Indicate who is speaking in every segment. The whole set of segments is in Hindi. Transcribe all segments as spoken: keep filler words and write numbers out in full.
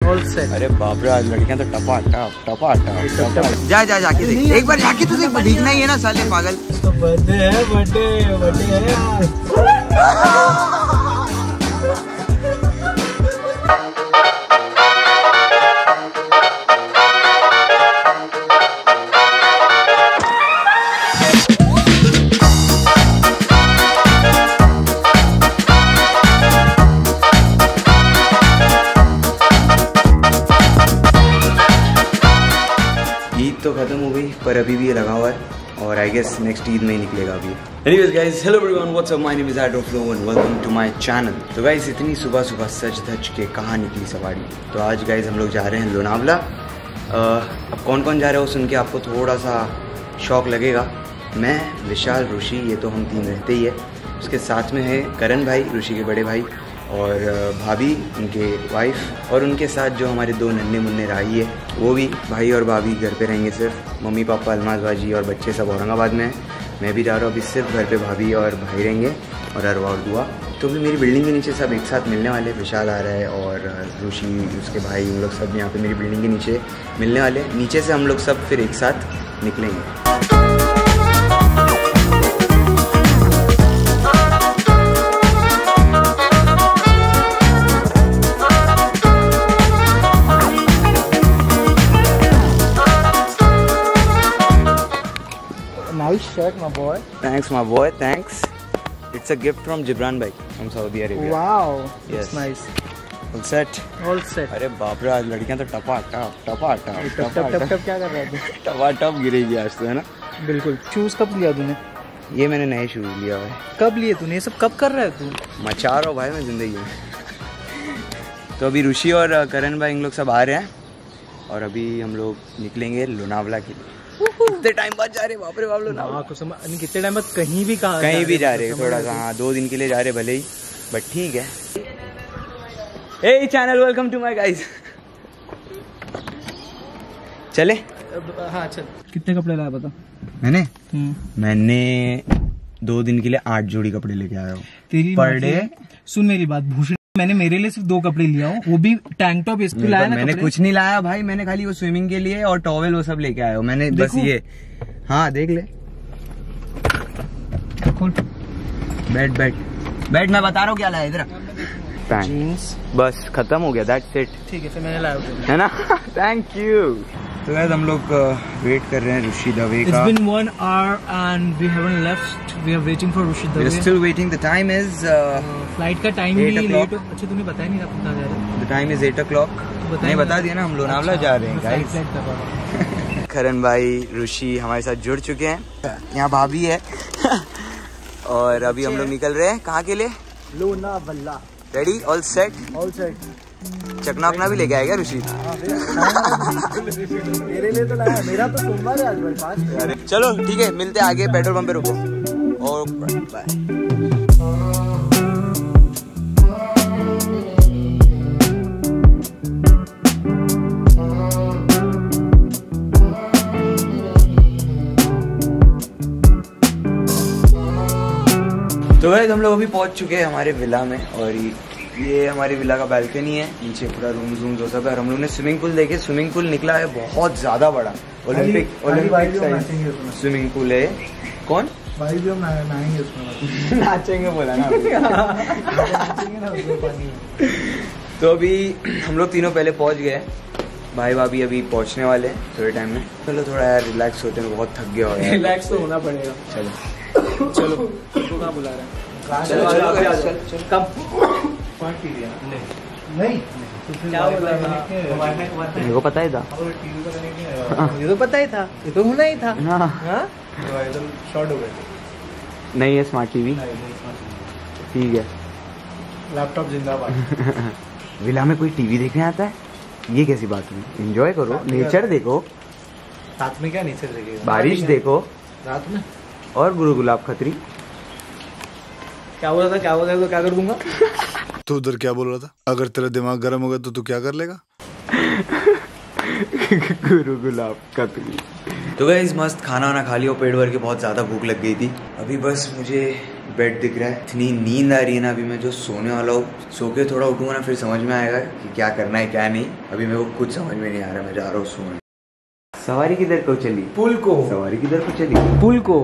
Speaker 1: All set.
Speaker 2: अरे बाप रे, आज लड़कियां तो टपा टप टपा टप।
Speaker 3: जा जा जाके देख, एक बार जाके तो देख, दिखना ही है ना साले पागल।
Speaker 1: तो बर्थडे है, बर्थडे बर्थडे है यार।
Speaker 3: तो खत्म हो गई, पर अभी भी ये लगा हुआ है और आई गेस नेक्स्ट ईद में ही निकलेगा अभी। Anyways guys, hello everyone, what's up? My name is Adolf Flow and welcome to my channel। तो guys, इतनी सुबह सुबह सच धज के कहाँ निकली सवारी। तो आज guys हम लोग जा रहे हैं लोनावला। अब कौन कौन जा रहा है वो सुन के आपको थोड़ा सा शौक लगेगा। मैं, विशाल, ऋषि, ये तो हम तीन रहते ही है। उसके साथ में है करण भाई, ऋषि के बड़े भाई, और भाभी, उनके वाइफ, और उनके साथ जो हमारे दो नन्हे मुन्ने राही है वो भी। भाई और भाभी घर पे रहेंगे सिर्फ, मम्मी पापा, अलमाज बाजी और बच्चे सब औरंगाबाद में हैं। मैं भी जा रहा हूँ अभी, सिर्फ घर पे भाभी और भाई रहेंगे और अरवा और दुआ। तो भी मेरी बिल्डिंग के नीचे सब एक साथ मिलने वाले। विशाल आ रहा है और ऋषि, उसके भाई, उन लोग सब यहाँ पे मेरी बिल्डिंग के नीचे मिलने वाले। नीचे से हम लोग सब फिर एक साथ निकलेंगे।
Speaker 1: Nice shirt, my boy.
Speaker 3: Thanks, my boy. Thanks. It's a gift from Gibran bhai from Saudi Arabia.
Speaker 1: Wow.
Speaker 3: Yes.
Speaker 1: That's nice.
Speaker 3: All set.
Speaker 1: All set.
Speaker 3: अरे बाप रे, आज लड़कियां तो टपा टप टपा टप
Speaker 1: टप टप टप टप क्या कर रहा है?
Speaker 3: टपा टप गिरेगी आज तो, है ना?
Speaker 1: बिल्कुल। शूज कब लिया तूने?
Speaker 3: ये मैंने नए शूज लिया भाई।
Speaker 1: कब लिए तूने? ये सब कब कर रहा है तू?
Speaker 3: मचा रहा हूँ भाई मैं जिंदगी में। तो अभी ऋषि और करण भाई इन लोग सब आ रहे हैं और अभी हम लोग निकलेंगे लोनावला के लिए। कितने टाइम बाद जा रहे हैं, बाप रे बाप, लोनावला।
Speaker 1: कितने टाइम बाद कहीं भी कहाँ
Speaker 3: कहीं भी जा रहे हैं, थोड़ा सा, हाँ, दो दिन के लिए जा रहे भले ही, बट ठीक है। Hey channel, welcome to my guys. चले?
Speaker 1: हाँ चल। कितने कपड़े लाया बता?
Speaker 3: मैंने मैंने दो दिन के लिए आठ जोड़ी कपड़े लेके आया हूँ।
Speaker 1: तेरी पर डे। सुन मेरी बात भूषण, मैंने मेरे लिए सिर्फ दो कपड़े लिया हूँ, वो भी टैंक टॉप। इसको लाया ना?
Speaker 3: मैंने कुछ नहीं लाया भाई, मैंने खाली वो स्विमिंग के लिए और टॉवेल वो सब लेके आया हूँ मैंने, बस ये। हाँ देख ले,
Speaker 1: खोल।
Speaker 3: बैठ बैठ बैठ, मैं बता रहा हूँ क्या लाया इधर।
Speaker 1: जीन्स,
Speaker 3: बस खत्म हो गया, दैट्स इट।
Speaker 1: ठीक है, फिर मैंने लाया
Speaker 3: है ना। Thank you. तो गाइस हम लोग वेट कर रहे हैं ऋषि दवे का।
Speaker 1: It's been one hour and we haven't left. We are waiting for Rishi Dave.
Speaker 3: We are still waiting. The time is
Speaker 1: flight का टाइम भी लेट। अच्छा तूने बताया नहीं, कहाँ जा रहे हैं?
Speaker 3: The time is eight o'clock. नहीं बता दिया ना, हम लोनावला जा रहे हैं गाइस। करण भाई, ऋषि हमारे साथ जुड़ चुके हैं। यहाँ भाभी है और अभी हम लोग निकल रहे हैं कहाँ के लिए?
Speaker 1: Lonavala.
Speaker 3: Ready? All set?
Speaker 1: All set.
Speaker 3: चकना अपना भी लेके आएगा ऋषि?
Speaker 1: मेरे लिए तो लाया, मेरा तो सोमवार है आज भाई, पाँच।
Speaker 3: चलो ठीक है, मिलते हैं आगे, पेट्रोल पंप पे रुको। और बाय। तो गाइस हम लोग अभी पहुंच चुके हैं हमारे विला में, और ये हमारी विला का बालकनी है, नीचे पूरा रूम जूम जो सब है। और हम लोग ने स्विमिंग पूल देखे, स्विमिंग पूल निकला है बहुत ज्यादा बड़ा, ओलंपिक ओलंपिक स्विमिंग पूल है। कौन
Speaker 1: भाई भी हम नहाएंगे उसमें।
Speaker 3: नाचेंगे बोला ना। तो अभी हम लोग तीनों पहले पहुंच गए, भाई भाभी अभी पहुंचने वाले हैं थोड़े टाइम में। चलो थोड़ा यार रिलैक्स होते हैं, बहुत थक गया हो यार।
Speaker 1: रिलैक्स तो होना पड़ेगा।
Speaker 3: चलो
Speaker 1: चलो, तो कहाँ बुला रहे हैं?
Speaker 3: चलो चलो चल चल।
Speaker 1: कब नहीं क्या बोला था?
Speaker 3: मेरे को पता ही था,
Speaker 1: ये तो पता ही था, ये तो होना ही था।
Speaker 3: हाँ
Speaker 1: शॉर्ट हो गए।
Speaker 3: नहीं है स्मार्ट टीवी, ठीक है।
Speaker 1: लैपटॉप जिंदाबाद।
Speaker 3: विला में कोई टीवी देखने आता है? ये कैसी बात हुई? एंजॉय करो, नेचर देखो।
Speaker 1: रात में क्या नेचर देखेगा?
Speaker 3: बारिश देखो
Speaker 1: रात में।
Speaker 3: और गुरु गुलाब खत्री।
Speaker 1: क्या बोला था? क्या बोला था? तो क्या कर दूंगा?
Speaker 4: तू उधर क्या बोल रहा था? अगर तेरा दिमाग गर्म होगा तो तू क्या कर लेगा?
Speaker 3: गुरु गुलाब कतरी। तो गाइस मस्त खाना वाना खा लिया, पेट भर के बहुत ज़्यादा भूख लग गई थी। अभी बस मुझे बेड दिख रहा है। इतनी नींद आ रही है ना, अभी मैं जो सोने वाला हूँ, सो के थोड़ा उठूंगा ना फिर समझ में आएगा कि क्या करना है क्या नहीं। अभी मेरे को कुछ समझ में नहीं आ रहा, मैं जा रहा हूँ सोने। सवारी किधर को चली?
Speaker 1: पुल को।
Speaker 3: सवारी किधर को चली?
Speaker 1: पुल को।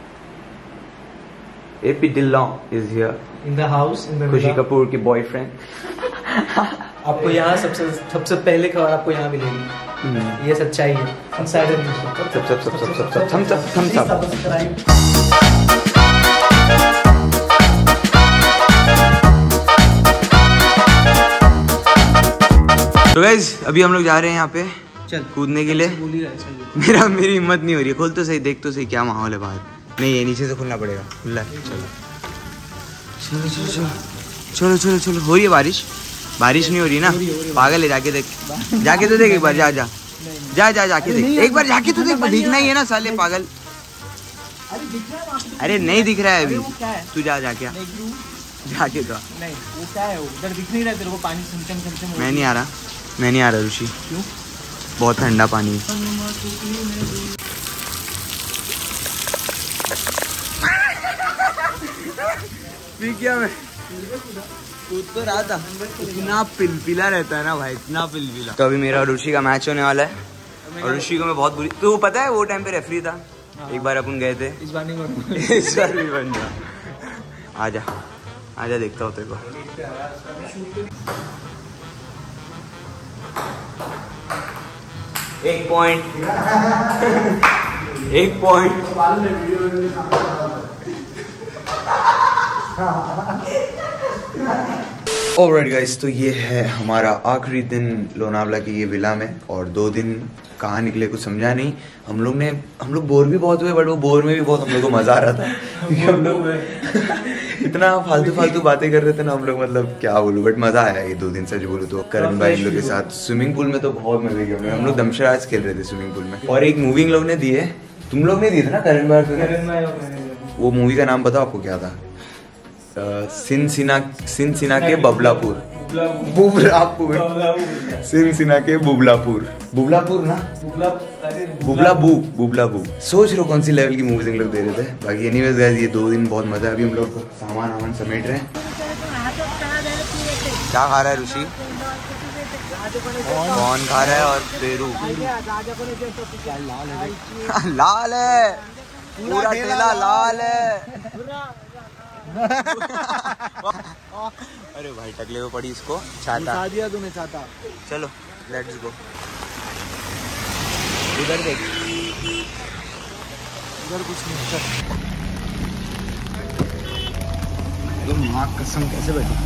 Speaker 3: A P Dhillon is here
Speaker 1: in the house, in the
Speaker 3: Khushi Kapoor के बॉयफ्रेंड।
Speaker 1: आपको यहाँ सबसे सबसे पहले खबर आपको यहाँ मिलेगी, ये सच्चाई है। Insider news.
Speaker 3: सब सब सब सब सब सब थम्स अप थम्स अप। तो गाइस अभी हम लोग जा रहे हैं यहाँ पे
Speaker 1: चल
Speaker 3: कूदने के लिए।
Speaker 1: बोल ही रहा है, चल।
Speaker 3: मेरा मेरी हिम्मत नहीं हो रही है। खोल तो सही, देख तो सही क्या माहौल है बाहर। नहीं ये नीचे से खुलना पड़ेगा। खुला है, चलो चलो चलो चलो चलो चलो चलो। हो रही है बारिश? बारिश नहीं हो रही ना? पागल है, जाके देख, जाके तो देख एक बार। जा जा जा जा जाके देख एक बार, जाके तो देख। दिखना ही है ना साले पागल। अरे नहीं दिख रहा है अभी, तू जा जाके जाके तो।
Speaker 1: नहीं वो क्या है, उधर दिख नहीं रहा तेरे को? पानी चमचम चमचम।
Speaker 3: मैं नहीं आ रहा, मैं नहीं आ रहा ऋषि।
Speaker 1: क्यों?
Speaker 3: बहुत ठंडा पानी है। पी क्या मैं कूद तो रहा था। इतना पिलपिला रहता है ना भाई, इतना पिलपिला। तो अभी मेरा और ऋषि का मैच होने वाला है और ऋषि को मैं बहुत बुरी, तो पता है वो टाइम पे रेफरी था। एक बार अपन गए थे,
Speaker 1: इस बार नहीं बनूंगा।
Speaker 3: इस बार भी बन जा। आजा आजा, देखता हूँ तेरे को। एक पॉइंट एक पॉइंट। ऑलराइट गाइस, तो ये है हमारा आखिरी दिन लोनावला की ये विला में। और दो दिन कहाँ निकले कुछ समझा नहीं। हम लोग ने हम लोग बोर भी बहुत हुए, बट वो बोर में भी बहुत हम लोग को मजा आ रहा था क्योंकि हम लोग इतना फालतू फालतू बातें कर रहे थे ना हम लोग, मतलब क्या बोलूं, बट मजा आया ये दो दिन। सच बोलूं तो करण भाई इन लोग के साथ स्विमिंग पूल में तो बहुत मजे किए हम लोग। दमशराज खेल रहे थे स्विमिंग पूल में। और एक मूवी लोग ने दी है, तुम लोग ने दी थी ना करण भाई? वो मूवी का नाम बताओ आपको क्या था? सिनसिना सिनसिना के बबलापुर, बुबलापुर, सिनसिना के बुबलापुर, बुबलापुर ना, बुबला बू बुबला बू। सोच रहे हो कौन सी लेवल की मूवीज हम लोग दे रहे थे। बाकी एनीवेज गाइस, ये दो दिन बहुत मजा है। अभी हम लोग सामान वामान समेट रहे हैं। क्या खा रहा है ऋषि? कौन खा रहा है? और पेरू लाल है, पूरा ठेला लाल है। अरे भाई टकले को पड़ी इसको छाता
Speaker 1: दिया तूने छाता।
Speaker 3: चलो लेट्स गो। इधर देख,
Speaker 1: इधर कुछ नहीं।
Speaker 3: तुम माँ कसम कैसे बैठी।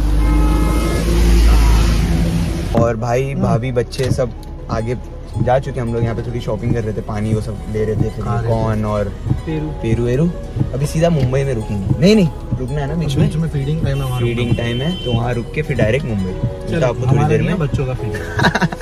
Speaker 3: और भाई भाभी बच्चे सब आगे जा चुके। हम लोग यहाँ पे थोड़ी शॉपिंग कर रहे थे, पानी वो सब ले रहे थे, फिर कॉर्न और पेरू पेरू वेरू। अभी सीधा मुंबई में रुकेंगे। नहीं नहीं रुकना है ना बीच में, में फीडिंग टाइम है, फीडिंग टाइम है तो वहाँ रुक के फिर डायरेक्ट मुंबई। तो आपको थोड़ी देर में
Speaker 1: बच्चों का फीडिंग।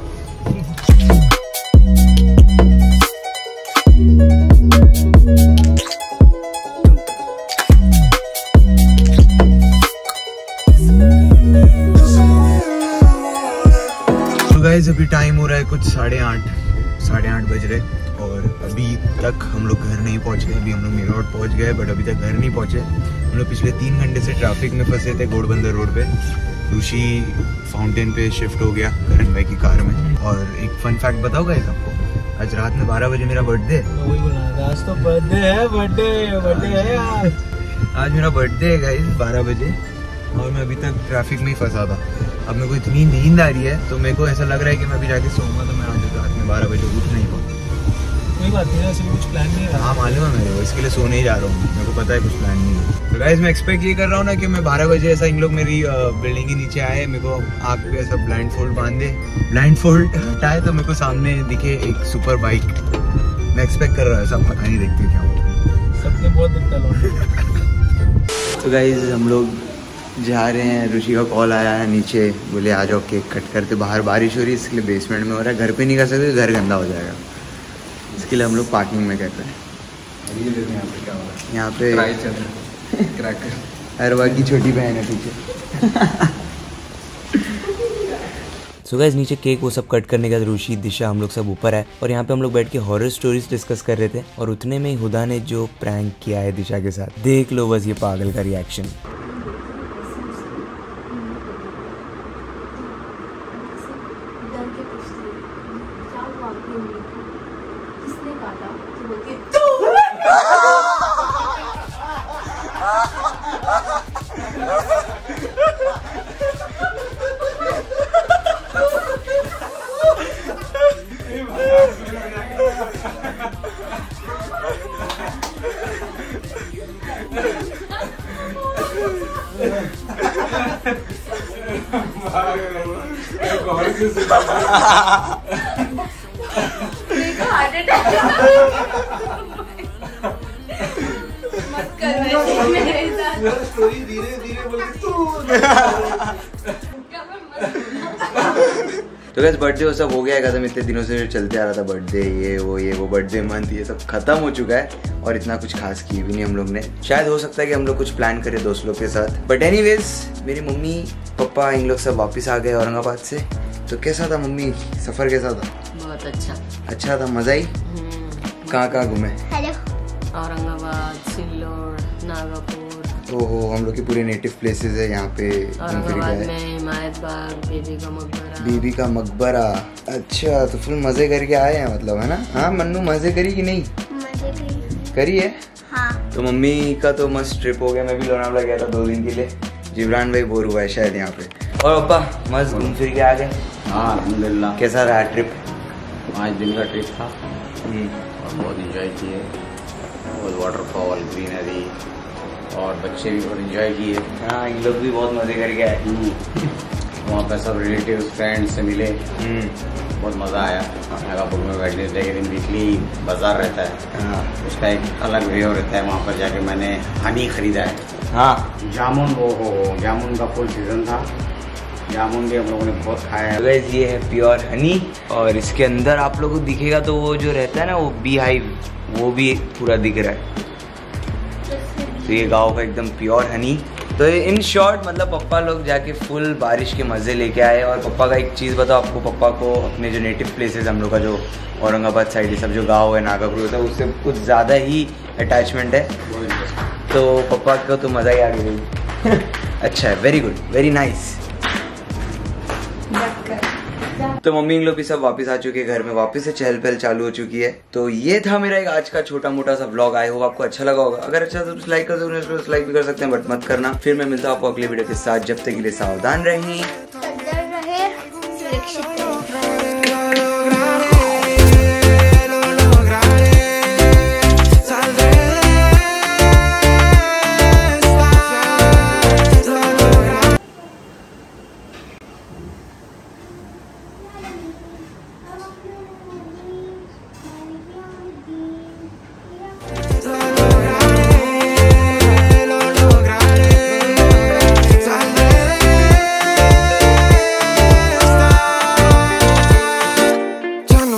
Speaker 3: गाइस अभी टाइम हो रहा है कुछ साढ़े आठ साढ़े आठ बज रहे और अभी तक हम लोग घर नहीं पहुंच गए। अभी हम लोग मेरठ पहुंच गए बट अभी तक घर नहीं पहुंचे। हम लोग पिछले तीन घंटे से ट्रैफिक में फंसे थे घोड़बंदर रोड पे। ऋषि फाउंटेन पे शिफ्ट हो गया करण भाई की कार में। और एक फन फैक्ट बताओ गाइस आपको, आज रात में बारह बजे मेरा बर्थडे है।
Speaker 1: वही बोला आज तो बर्थडे है, बर्थडे बर्थडे है आज।
Speaker 3: आज मेरा बर्थडे है गाइस बारह बजे और मैं अभी तक ट्रैफिक में ही फंसा था। अब मेरे को इतनी नींद आ रही है तो मेरे को ऐसा लग रहा है कि मैं अभी जाके सोऊंगा तो मैं आज रात में बारह बजे उठ नहीं पाऊँ।
Speaker 1: कोई बात नहीं, ऐसे कुछ प्लान नहीं है।
Speaker 3: हाँ मालूम है मेरे को, इसके लिए सोने ही जा रहा हूँ। मेरे को पता है कुछ प्लान नहीं है। तो गाइस मैं एक्सपेक्ट ये कर रहा हूँ ना कि मैं बारह बजे ऐसा इन लोग मेरी बिल्डिंग के नीचे आए, मेरे को आँख पे ऐसा ब्लाइंड फोल्ड बांध दे, ब्लाइंड फोल्ड हटाए तो मेरे को सामने दिखे एक सुपर बाइक। मैं एक्सपेक्ट कर रहा हूँ, सब पता नहीं, देखते क्या होता।
Speaker 1: सबने बहुत दिखता।
Speaker 3: तो गाइस हम लोग जा रहे हैं। ऋषि का कॉल आया है नीचे, बोले आ जाओ केक कट करते। बाहर बारिश हो रही है इसके लिए बेसमेंट में हो रहा है। घर पे नहीं कर सकते, घर गंदा हो जाएगा, इसके लिए हम लोग पार्किंग में कर रहे हैं। यहाँ पे क्रैकर अरवा की छोटी बहन है पीछे। सो गाइस नीचे केक वो सब कट करने के बाद रुचि, दिशा, हम लोग सब ऊपर है और यहाँ पे हम लोग बैठ के हॉरर स्टोरीज डिस्कस कर रहे थे और उतने में ही हुदा ने जो प्रैंक किया है दिशा के साथ, देख लो बस ये पागल का रिएक्शन। तो गाइस बर्थडे वो सब हो गया है खत्म। इतने दिनों से चलते आ रहा था बर्थडे, ये वो ये वो बर्थडे मंथ, ये सब खत्म हो चुका है और इतना कुछ खास की भी नहीं हम लोग ने। शायद हो सकता है कि हम लोग कुछ प्लान करें दोस्त लोग के साथ, बट एनीवेज मेरी मम्मी पापा इन लोग सब वापस आ गए औरंगाबाद से। तो कैसा था मम्मी, सफर कैसा था?
Speaker 5: बहुत अच्छा
Speaker 3: अच्छा था, मजा आई। कहाँ कहाँ घूमे?
Speaker 5: औरंगाबाद, सिल्लोड, नागपुर।
Speaker 3: ओहो, हम लोग के पूरे नेटिव प्लेसेस है यहाँ पे।
Speaker 5: औरंगाबाद में हिमायत बाग, बीबी का मकबरा।
Speaker 3: बीबी का मकबरा, अच्छा तो फुल मजे करके आए हैं मतलब, है ना? हाँ मन्नू मजे करी कि नहीं?
Speaker 6: मजे करी
Speaker 3: करी है।
Speaker 6: हाँ।
Speaker 3: तो मम्मी का तो मस्त ट्रिप हो गया। मैं भी लोनावला गया था दो दिन के लिए। जिब्रान भाई बोर हुआ है शायद यहाँ पे। और पापा मस्त घूम फिर के आ गए।
Speaker 2: हाँ अल्हम्दुलिल्लाह।
Speaker 3: कैसा रहा ट्रिप?
Speaker 2: पाँच दिन का ट्रिप था और बहुत इंजॉय किए। बहुत वाटरफॉल, ग्रीनरी और बच्चे भी बहुत इंजॉय किए।
Speaker 3: हाँ इन लोग भी बहुत मजे करके आए।
Speaker 2: वहाँ पे सब रिलेटिव्स फ्रेंड्स से मिले, बहुत मज़ा आया। नागापुर में वेडनेसडे के दिन वीकली बाजार रहता है।
Speaker 3: हाँ
Speaker 2: उसका एक अलग व्यू रहता है। वहाँ पर जाके मैंने हनी खरीदा है।
Speaker 3: हाँ
Speaker 2: जामुन, वो हो जामुन का फुल सीजन था। जामुन भी हम लोगों ने बहुत खाया है।
Speaker 3: गाइस ये है प्योर हनी और इसके अंदर आप लोगों को दिखेगा तो वो जो रहता है ना वो बी हाइव, वो भी पूरा दिख रहा है। तो ये गाँव का एकदम प्योर हनी। तो इन शॉर्ट मतलब पापा लोग जाके फुल बारिश के मज़े लेके आए। और पापा का एक चीज़ बताओ आपको, पापा को अपने जो नेटिव प्लेसेस हम लोग का जो औरंगाबाद साइड ये सब जो गाँव है नागापुर होता है उससे कुछ ज़्यादा ही अटैचमेंट है। तो पापा को तो मज़ा ही आ गया। अच्छा है, वेरी गुड, वेरी नाइस। तो मम्मी इन लोग भी सब वापस आ चुके हैं घर में, वापस से चहल पहल चालू हो चुकी है। तो ये था मेरा एक आज का छोटा मोटा सा व्लॉग। आई होप आपको अच्छा लगा होगा। अगर अच्छा तो लाइक कर सकते हैं, लाइक भी कर सकते हैं बट मत करना। फिर मैं मिलता हूँ आपको अगले वीडियो के साथ। जब तक के लिए सावधान रहें,
Speaker 6: सुरक्षित रहें।